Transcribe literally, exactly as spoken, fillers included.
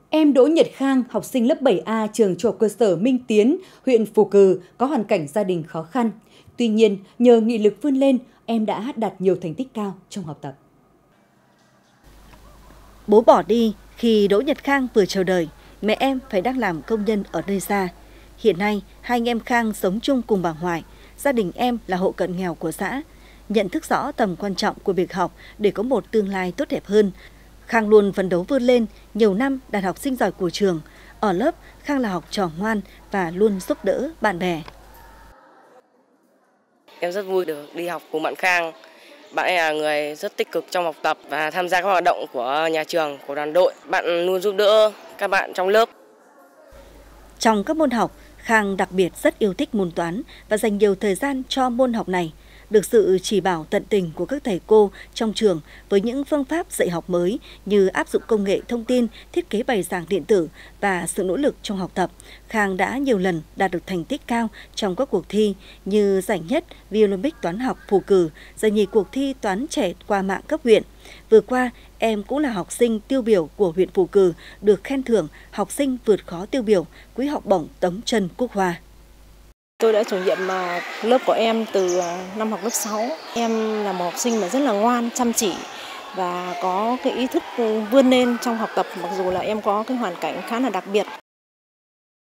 Em Đỗ Nhật Khang, học sinh lớp bảy A trường trung học cơ sở Minh Tiến, huyện Phù Cừ có hoàn cảnh gia đình khó khăn. Tuy nhiên, nhờ nghị lực vươn lên, em đã đạt nhiều thành tích cao trong học tập. Bố bỏ đi khi Đỗ Nhật Khang vừa chào đời, mẹ em phải đang làm công nhân ở nơi xa. Hiện nay, hai anh em Khang sống chung cùng bà ngoại. Gia đình em là hộ cận nghèo của xã. Nhận thức rõ tầm quan trọng của việc học để có một tương lai tốt đẹp hơn, Khang luôn phấn đấu vươn lên, nhiều năm đạt học sinh giỏi của trường. Ở lớp, Khang là học trò ngoan và luôn giúp đỡ bạn bè. Em rất vui được đi học cùng bạn Khang. Bạn ấy là người rất tích cực trong học tập và tham gia các hoạt động của nhà trường, của đoàn đội. Bạn luôn giúp đỡ các bạn trong lớp. Trong các môn học, Khang đặc biệt rất yêu thích môn toán và dành nhiều thời gian cho môn học này. Được sự chỉ bảo tận tình của các thầy cô trong trường với những phương pháp dạy học mới như áp dụng công nghệ thông tin, thiết kế bài giảng điện tử và sự nỗ lực trong học tập, Khang đã nhiều lần đạt được thành tích cao trong các cuộc thi như giải nhất V-Olympic toán học Phù Cừ, giải nhì cuộc thi toán trẻ qua mạng cấp huyện. Vừa qua, em cũng là học sinh tiêu biểu của huyện Phù Cừ, được khen thưởng học sinh vượt khó tiêu biểu, quỹ học bổng Tống Trần Quốc Hoa. Tôi đã chủ nhiệm lớp của em từ năm học lớp sáu. Em là một học sinh mà rất là ngoan, chăm chỉ và có cái ý thức vươn lên trong học tập, mặc dù là em có cái hoàn cảnh khá là đặc biệt.